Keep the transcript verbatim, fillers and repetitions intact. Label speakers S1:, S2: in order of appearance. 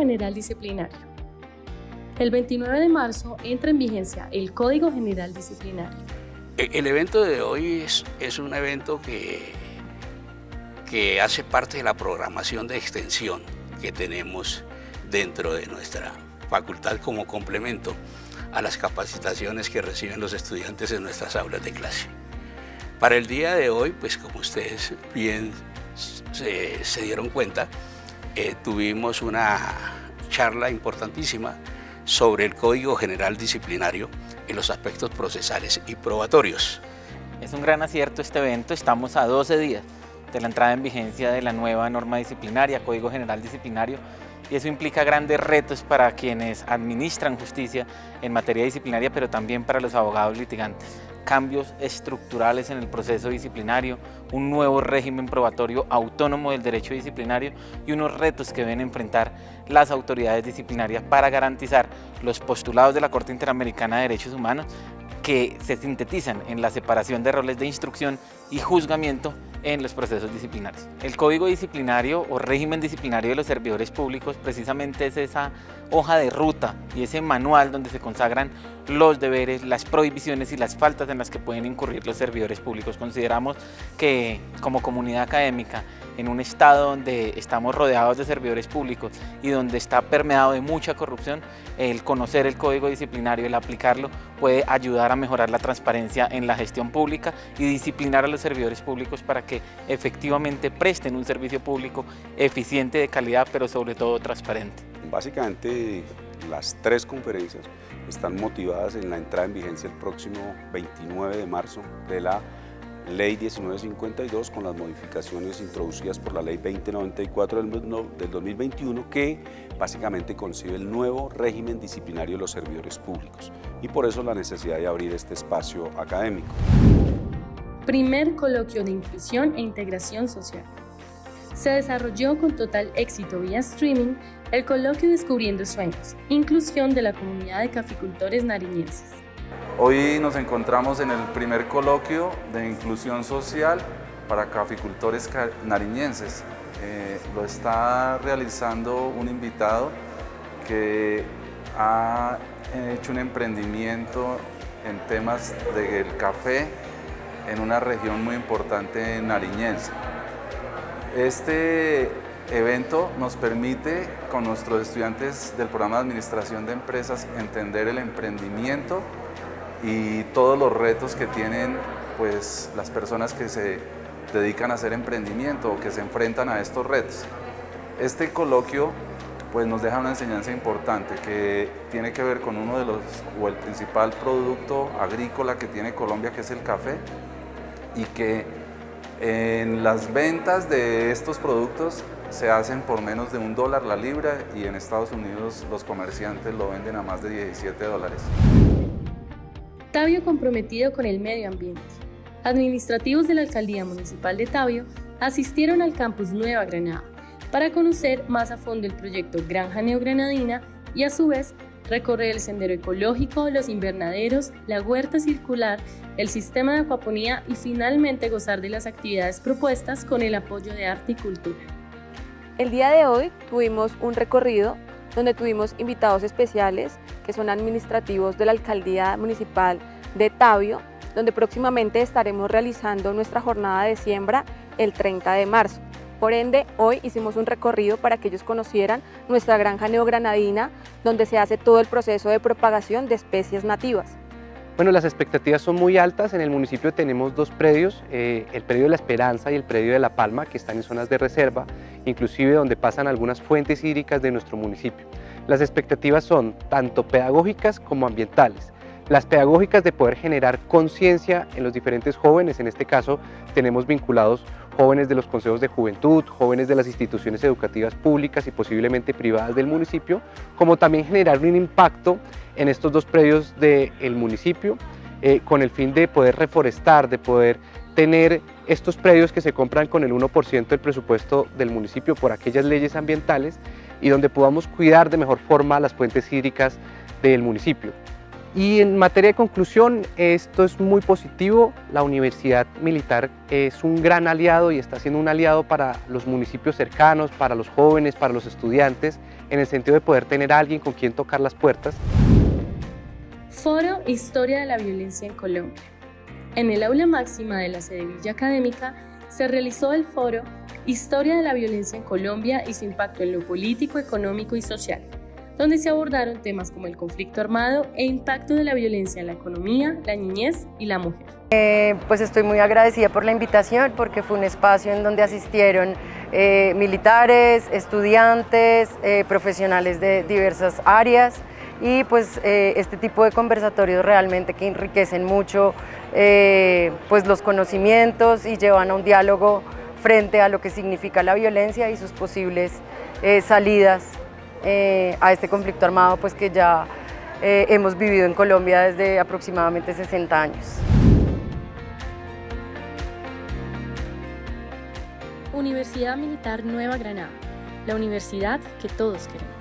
S1: General Disciplinario. El veintinueve de marzo entra en vigencia el Código General Disciplinario.
S2: El evento de hoy es, es un evento que, que hace parte de la programación de extensión que tenemos dentro de nuestra facultad como complemento a las capacitaciones que reciben los estudiantes en nuestras aulas de clase. Para el día de hoy, pues como ustedes bien se, se dieron cuenta, eh, tuvimos una charla importantísima sobre el Código General Disciplinario en los aspectos procesales y probatorios.
S3: Es un gran acierto este evento, estamos a doce días de la entrada en vigencia de la nueva norma disciplinaria, Código General Disciplinario, y eso implica grandes retos para quienes administran justicia en materia disciplinaria, pero también para los abogados litigantes. Cambios estructurales en el proceso disciplinario, un nuevo régimen probatorio autónomo del derecho disciplinario y unos retos que deben enfrentar las autoridades disciplinarias para garantizar los postulados de la Corte Interamericana de Derechos Humanos que se sintetizan en la separación de roles de instrucción y juzgamiento en los procesos disciplinarios. El Código Disciplinario o régimen disciplinario de los servidores públicos precisamente es esa hoja de ruta y ese manual donde se consagran los deberes, las prohibiciones y las faltas en las que pueden incurrir los servidores públicos. Consideramos que como comunidad académica, en un estado donde estamos rodeados de servidores públicos y donde está permeado de mucha corrupción, el conocer el Código Disciplinario, el aplicarlo, puede ayudar a mejorar la transparencia en la gestión pública y disciplinar a los servidores públicos para que efectivamente presten un servicio público eficiente, de calidad, pero sobre todo transparente.
S4: Básicamente las tres conferencias están motivadas en la entrada en vigencia el próximo veintinueve de marzo de la Ley diecinueve cincuenta y dos con las modificaciones introducidas por la Ley veinte noventa y cuatro del dos mil veintiuno, que básicamente concibe el nuevo régimen disciplinario de los servidores públicos, y por eso la necesidad de abrir este espacio académico.
S1: Primer coloquio de inclusión e integración social. Se desarrolló con total éxito vía streaming el coloquio Descubriendo Sueños, inclusión de la comunidad de caficultores nariñenses.
S5: Hoy nos encontramos en el primer coloquio de inclusión social para caficultores nariñenses. Eh, lo está realizando un invitado que ha hecho un emprendimiento en temas del café en una región muy importante nariñense. Este evento nos permite, con nuestros estudiantes del programa de Administración de Empresas, entender el emprendimiento y todos los retos que tienen pues, las personas que se dedican a hacer emprendimiento o que se enfrentan a estos retos. Este coloquio pues, nos deja una enseñanza importante que tiene que ver con uno de los, o el principal producto agrícola que tiene Colombia, que es el café, y que en las ventas de estos productos se hacen por menos de un dólar la libra, y en Estados Unidos los comerciantes lo venden a más de diecisiete dólares.
S1: Tabio comprometido con el medio ambiente. Administrativos de la Alcaldía Municipal de Tabio asistieron al campus Nueva Granada para conocer más a fondo el proyecto Granja Neogranadina y a su vez recorrer el sendero ecológico, los invernaderos, la huerta circular, el sistema de acuaponía y finalmente gozar de las actividades propuestas con el apoyo de Arte y Cultura.
S6: El día de hoy tuvimos un recorrido donde tuvimos invitados especiales que son administrativos de la Alcaldía Municipal de Tabio, donde próximamente estaremos realizando nuestra jornada de siembra el treinta de marzo. Por ende, hoy hicimos un recorrido para que ellos conocieran nuestra granja neogranadina, donde se hace todo el proceso de propagación de especies nativas.
S7: Bueno, las expectativas son muy altas. En el municipio tenemos dos predios, eh, el predio de La Esperanza y el predio de La Palma, que están en zonas de reserva, inclusive donde pasan algunas fuentes hídricas de nuestro municipio. Las expectativas son tanto pedagógicas como ambientales. Las pedagógicas de poder generar conciencia en los diferentes jóvenes, en este caso tenemos vinculados jóvenes de los consejos de juventud, jóvenes de las instituciones educativas públicas y posiblemente privadas del municipio, como también generar un impacto en estos dos predios del municipio, eh, con el fin de poder reforestar, de poder tener estos predios que se compran con el uno por ciento del presupuesto del municipio por aquellas leyes ambientales y donde podamos cuidar de mejor forma las fuentes hídricas del municipio. Y en materia de conclusión, esto es muy positivo. La Universidad Militar es un gran aliado y está siendo un aliado para los municipios cercanos, para los jóvenes, para los estudiantes, en el sentido de poder tener a alguien con quien tocar las puertas.
S1: Foro Historia de la Violencia en Colombia. En el aula máxima de la sede Villa Académica se realizó el foro Historia de la Violencia en Colombia y su impacto en lo político, económico y social, donde se abordaron temas como el conflicto armado e impacto de la violencia en la economía, la niñez y la mujer.
S8: Eh, pues estoy muy agradecida por la invitación porque fue un espacio en donde asistieron eh, militares, estudiantes, eh, profesionales de diversas áreas y pues eh, este tipo de conversatorios realmente que enriquecen mucho eh, pues los conocimientos y llevan a un diálogo frente a lo que significa la violencia y sus posibles eh, salidas eh, a este conflicto armado pues que ya eh, hemos vivido en Colombia desde aproximadamente sesenta años.
S1: Universidad Militar Nueva Granada, la universidad que todos queremos.